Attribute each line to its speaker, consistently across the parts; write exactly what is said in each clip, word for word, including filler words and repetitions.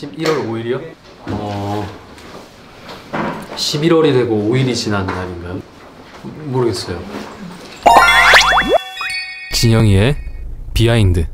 Speaker 1: 십일월 오일이요? 어... 십일월이 되고 오 일이 지난 날인가요? 모르겠어요. 진영이의 비하인드.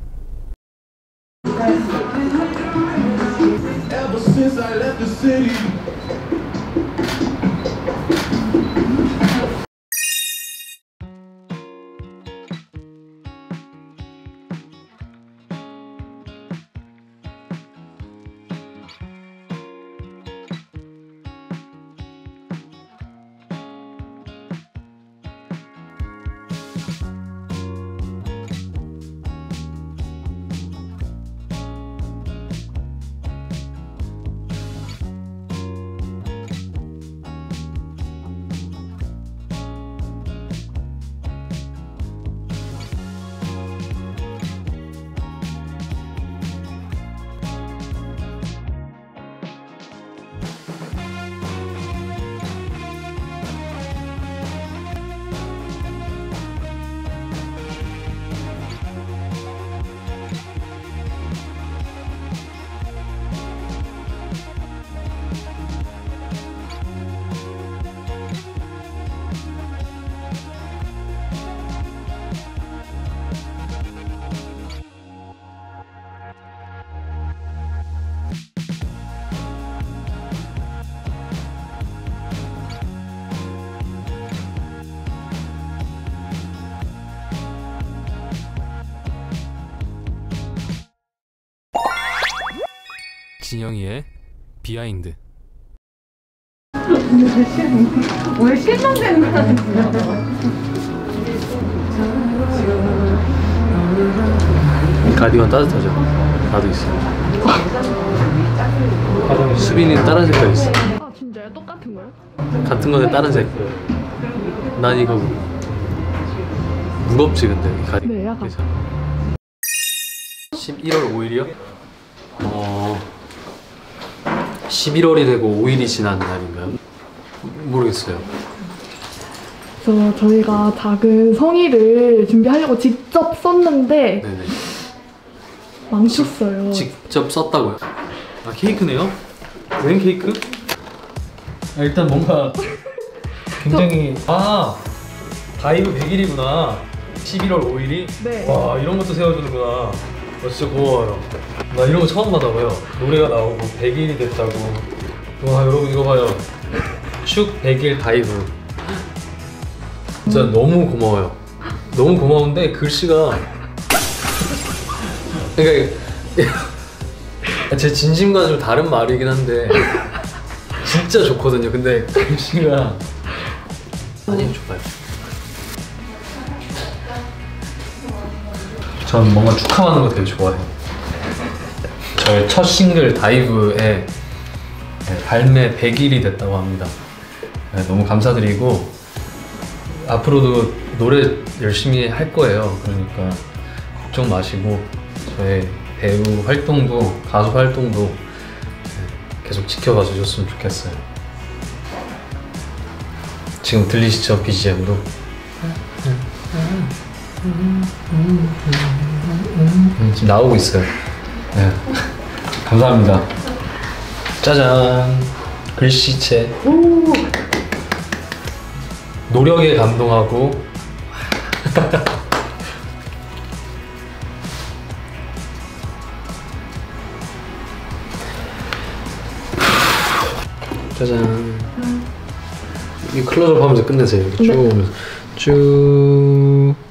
Speaker 1: 진영이의 비하인드.
Speaker 2: 왜 실망되는 거야?
Speaker 1: 가디건 따뜻하죠? 나도 있어. 수빈이는 다른 색깔 있어.
Speaker 2: 아 진짜요? 똑같은 거요?
Speaker 1: 같은 건데 다른 색. 난 이거 무겁지 근데 이 가디건.
Speaker 2: 네, 약간.
Speaker 1: 십일월 오일이요? 어... 십일월이 되고 오 일이 지난 날인가요? 모르겠어요.
Speaker 2: 그래서 저희가 작은 성의를 준비하려고 직접 썼는데
Speaker 1: 네네.
Speaker 2: 망쳤어요.
Speaker 1: 직접 썼다고요? 아 케이크네요? 웬 케이크? 아, 일단 뭔가 굉장히 아 다이브 백 일이구나. 십일월 오일이?
Speaker 2: 네.
Speaker 1: 와 이런 것도 세워주는구나. 어, 진짜 고마워요. 나 이런 거 처음 받아봐요. 노래가 나오고 백 일이 됐다고. 와 여러분 이거 봐요. 축 백 일 다이브. 진짜 음. 너무 고마워요. 너무 고마운데 글씨가 그러니까 제 진심과 좀 다른 말이긴 한데 진짜 좋거든요. 근데 글씨가 많이 좋아요. 전 뭔가 축하하는 거 되게 좋아해요. 저의 첫 싱글 다이브에 발매 백 일이 됐다고 합니다. 너무 감사드리고 앞으로도 노래 열심히 할 거예요. 그러니까 걱정 마시고 저의 배우 활동도 가수 활동도 계속 지켜봐 주셨으면 좋겠어요. 지금 들리시죠? 비지엠도? 음, 지금 나오고 있어요. 네. 감사합니다. 짜잔. 글씨체. 오. 노력에 감동하고 짜잔. 이 클로즈업 하면서 끝내세요. 쭉 오면서 쭉.